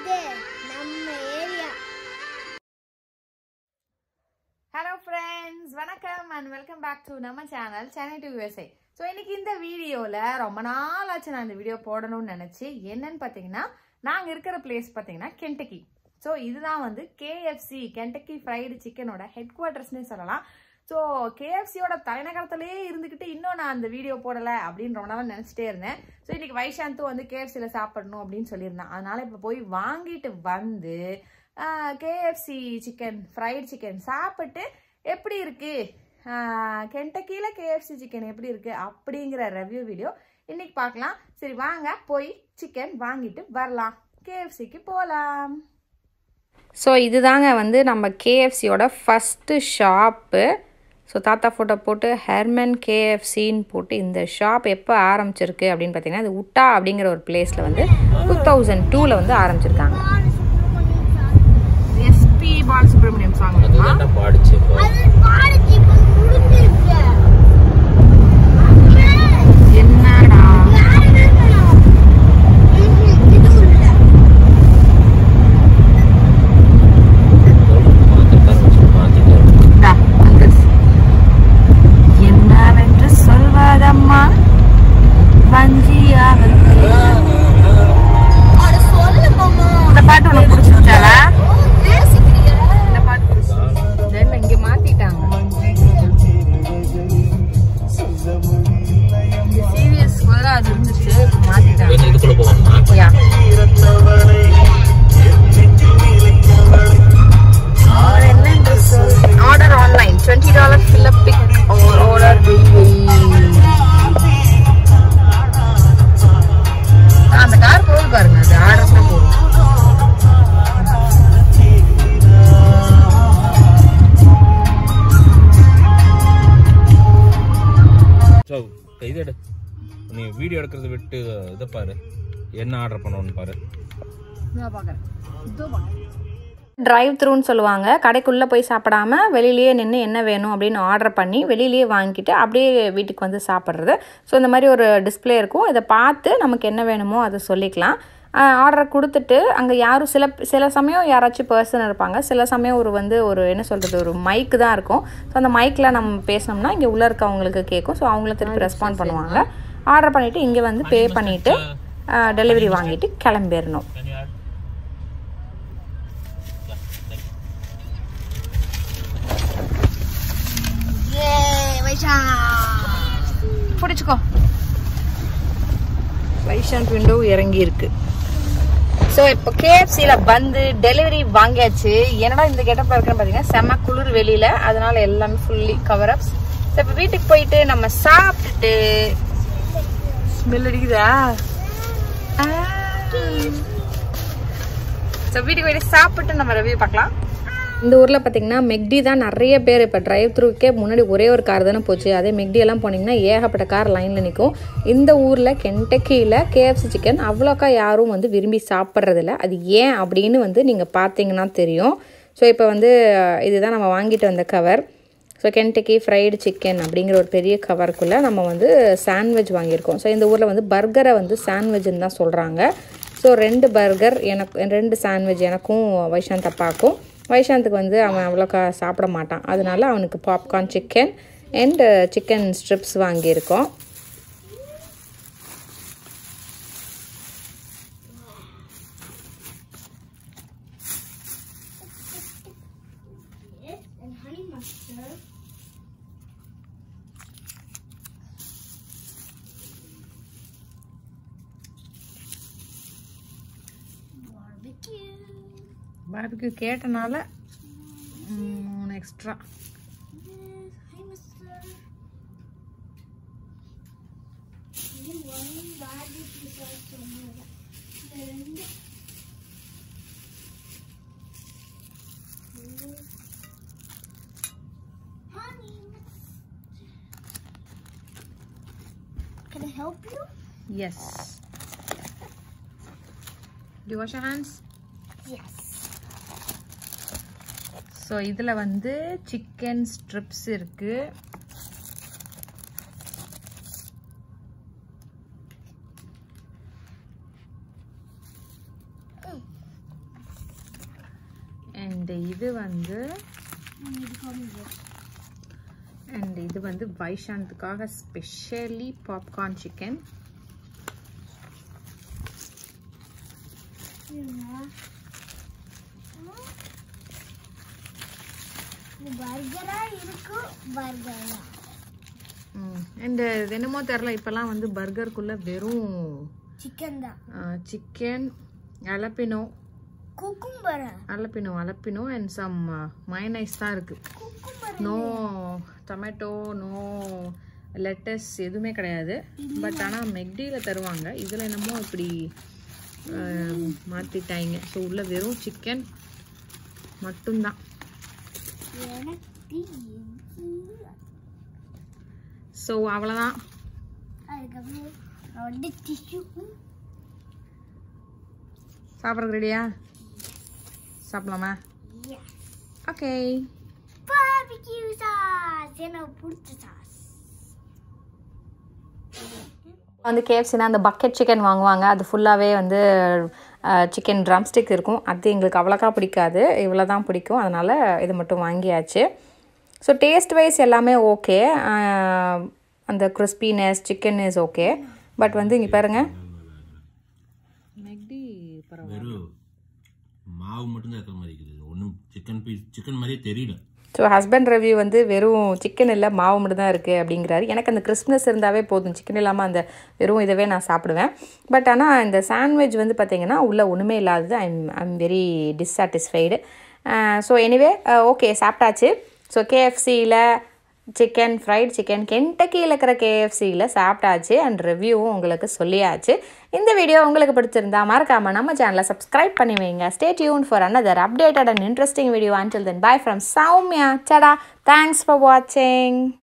இது நம்ம area. Hello friends, வணக்கம் and welcome back to நம்ம channel Chennai to USA. So இன்னைக்கு இந்த வீடியோவில் ரொம்ப நாள் ஆச்சு நான் இந்த வீடியோ போடணும்னு நினச்சி. என்னன்னு பார்த்தீங்கன்னா, நாங்கள் இருக்கிற பிளேஸ் பார்த்தீங்கன்னா கென்டக்கி. ஸோ இதுதான் வந்து KFC கென்டக்கி ஃப்ரைடு சிக்கனோட ஹெட் குவார்ட்டர்ஸ்னே சொல்லலாம். ஸோ KFCயோட தலைநகரத்திலேயே இருந்துக்கிட்டு இன்னும் நான் அந்த வீடியோ போடலை அப்படின்னு ரொம்ப நாள் நினச்சிட்டே இருந்தேன். ஸோ இன்னைக்கு வைஷாந்தும் வந்து KFCயில் சாப்பிடணும் அப்படின்னு சொல்லியிருந்தேன். அதனால இப்போ போய் வாங்கிட்டு வந்து KFC சிக்கன் ஃப்ரைட் சிக்கன் சாப்பிட்டு எப்படி இருக்கு, கென்டக்கியில் KFC சிக்கன் எப்படி இருக்கு அப்படிங்கிற ரிவ்யூ வீடியோ இன்னைக்கு பார்க்கலாம். சரி வாங்க போய் சிக்கன் வாங்கிட்டு வரலாம், KFCக்கு போகலாம். ஸோ இதுதாங்க வந்து நம்ம KFCயோட ஃபஸ்ட்டு ஷாப்பு. ஸோ தாத்தா ஃபோட்டோ போட்டு ஹெர்மன் KFCன்னு போட்டு இந்த ஷாப் எப்போ ஆரம்பிச்சிருக்கு அப்படின்னு பார்த்தீங்கன்னா, இது உட்டா அப்படிங்கிற ஒரு பிளேஸில் வந்து 2002 வந்து ஆரம்பிச்சிருக்காங்க. எஸ்பி பாலசுப்ரமணியம் சாங் பாடிச்சு. என்னடா என்னவென்று சொல்வதம்மா வஞ்சியாவது. இந்த பாட்டு உனக்கு பிடிச்சிருச்சால? இந்த பாட்டு இங்க மாத்திட்டாங்க. சீரியஸ் அது இருந்துச்சு, மாத்திட்டாங்க. Order online $20 fill up pick or order அந்த கார் போகுது பாருங்க, அது ஆர்டர்ல போகும். இது நீ வீடியோ எடுக்கிறத விட்டு இதை பாரு, என்ன ஆர்டர் பண்ணணும்னு பாரு. டிரைவ் த்ரூன்னு சொல்லுவாங்க. கடைக்குள்ளே போய் சாப்பிடாம வெளியிலேயே நின்று என்ன வேணும் அப்படின்னு ஆர்டர் பண்ணி வெளியிலேயே வாங்கிட்டு அப்படியே வீட்டுக்கு வந்து சாப்பிட்றது. ஸோ இந்த மாதிரி ஒரு டிஸ்பிளே இருக்கும். இதை பார்த்து நமக்கு என்ன வேணுமோ அதை சொல்லிக்கலாம். ஆர்டர் கொடுத்துட்டு அங்கே யாரும் சில சமயம் யாராச்சும் பர்சன் இருப்பாங்க, சில சமயம் ஒரு என்ன சொல்கிறது, ஒரு மைக்கு தான் இருக்கும். ஸோ அந்த மைக்கில் நம்ம பேசினோம்னா இங்கே உள்ளே இருக்கவங்களுக்கு கேட்கும். ஸோ அவங்கள திருப்பி ரெஸ்பாண்ட் பண்ணுவாங்க. ஆர்டர் பண்ணிவிட்டு இங்கே வந்து பே பண்ணிவிட்டு டெலிவரி வாங்கிட்டு கிளம்பிடணும். பிடிச்சிக்கோ. வைஷாந்த் விண்டோ இறங்கி இருக்கு. ஸோ இப்போ KFCயில் வந்து டெலிவரி வாங்கியாச்சு. என்னடா இந்த கெட்டப்பில் இருக்குன்னு பார்த்தீங்கன்னா, செம்ம குளிர் வெளியில், அதனால எல்லாமே ஃபுல்லி கவர் அப்ஸ். ஸோ இப்போ வீட்டுக்கு போயிட்டு நம்ம சாப்பிட்டுட்டு ஸ்மெல் அடிக்குதா? ஸோ வீட்டுக்கு போயிட்டு சாப்பிட்டு நம்ம ரிவ்யூ பார்க்கலாம். இந்த ஊரில் பார்த்திங்கன்னா மெக்டி தான் நிறைய பேர். இப்போ டிரைவ் த்ரூக்கே முன்னாடி ஒரே ஒரு கார் தானே போச்சு. அதே மெக்டி எல்லாம் போனீங்கன்னா ஏகப்பட்ட கார் லைனில் நிற்கும். இந்த ஊரில் கென்டக்கியில் KFC சிக்கன் அவ்வளோக்கா யாரும் வந்து விரும்பி சாப்பிட்றதில்ல. அது ஏன் அப்படின்னு வந்து நீங்கள் பார்த்தீங்கன்னா தெரியும். ஸோ இப்போ வந்து இதுதான் நம்ம வாங்கிட்டு வந்த cover. So Kentucky fried chicken அப்படிங்கிற ஒரு பெரிய கவருக்குள்ளே நம்ம வந்து சாண்ட்விச் வாங்கியிருக்கோம். ஸோ இந்த ஊரில் வந்து பர்கரை வந்து சாண்ட்விச்னு தான் சொல்கிறாங்க. ஸோ 2 பர்கர் எனக்கு, 2 சாண்ட்விச் எனக்கும் வைஷாந்த் அப்பாவுக்கும். வைஷாந்துக்கு வந்து அவன் அவ்வளோக்கா சாப்பிட மாட்டான், அதனால அவனுக்கு popcorn chicken and chicken strips வாங்கியிருக்கோம். பார்பிக்யூ கேட்டனால extra. Can I help you? Yes. Do you wash your hands? Yes. So இதில் வந்து சிக்கன் ஸ்ட்ரிப்ஸ் இருக்குது. அண்ட் இது வந்து வைஷாந்துக்காக ஸ்பெஷலி பாப்கார்ன் சிக்கன். பர்கரா இருக்கு பர்கரா. அண்ட் என்னமோ தெரியல, இப்பெல்லாம் வந்து பர்கருக்குள்ள வெறும் சிக்கன் தான். Chicken, jalapeno, cucumber, jalapeno and some mayonnaise தான் இருக்கு. நோ டொமேட்டோ, நோ லெட்டஸ், எதுவுமே கிடையாது. பட் ஆனால் மெக்டியில் தருவாங்க. இதில் என்னமோ இப்படி மாற்றிட்டாங்க. ஸோ உள்ள வெறும் சிக்கன் மட்டும்தான். ஸோ அவ்வளோதான். சாப்பிட்றதுக்கு ரெடியா? சாப்பிடலாமா? ஓகே. பார்பிக்யூ சாஸ் எனக்கு பிடிச்ச சாஸ். வந்து கேஎஃப்சினா அந்த பக்கெட் சிக்கன் வாங்குவாங்க. அது ஃபுல்லாகவே வந்து சிக்கன் ட்ரம் ஸ்டிக் இருக்கும். அது எங்களுக்கு அவ்வளோக்கா பிடிக்காது, இவ்வளோ தான் பிடிக்கும். அதனால் இது மட்டும் வாங்கியாச்சு. ஸோ டேஸ்ட் வைஸ் எல்லாமே ஓகே. அந்த crispiness chicken is okay. But வந்து இங்கே பாருங்கள், மெக்டி பரவாயில்ல, மாவு மட்டும்தான் இருக்கிற மாதிரி இருக்குது. ஒன்றும் சிக்கன் மாதிரியே தெரியல. ஸோ ஹஸ்பண்ட் ரிவ்யூ வந்து வெறும் சிக்கன் இல்லை மாவு மட்டும் தான் இருக்குது அப்படிங்கிறாரு. எனக்கு அந்த கிறிஸ்ப்னஸ் இருந்தாவே போதும், சிக்கன் இல்லாமல் அந்த வெறும் இதவே நான் சாப்பிடுவேன். பட் ஆனால் இந்த சாண்ட்விச் வந்து பார்த்திங்கன்னா உள்ளே ஒன்றுமே இல்லாதது. I'm very dissatisfied. So anyway okay, சாப்பிட்டாச்சு. ஸோ கேஎஃப்சியில் சிக்கன் ஃப்ரைட் சிக்கன், கென்டக்கியில் இருக்கிற கேஎஃப்சியில் சாப்பிட்டாச்சு. அண்ட் ரிவ்யூவும் உங்களுக்கு சொல்லியாச்சு. இந்த வீடியோ உங்களுக்கு பிடிச்சிருந்தா மறக்காமல் நம்ம சேனலை சப்ஸ்கிரைப் பண்ணி வைங்க. Stay tuned for another updated and interesting video. Until then, bye from Soumya. Tada. Thanks for watching.